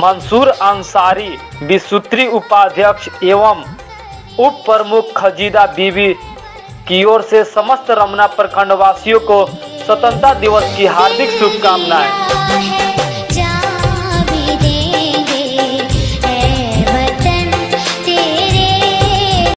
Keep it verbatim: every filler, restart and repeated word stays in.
मंसूर अंसारी विसूत्री उपाध्यक्ष एवं उप प्रमुख खजीदा बीबी की ओर से समस्त रमना प्रखंड वासियों को स्वतंत्रता दिवस की हार्दिक शुभकामनाएं।